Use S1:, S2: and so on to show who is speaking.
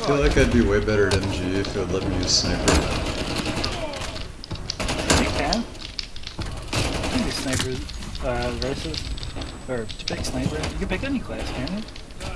S1: feel like I'd be way better at MG if it would let me use sniper.
S2: You can. You can do sniper versus, or pick sniper. You can pick any class, can't you?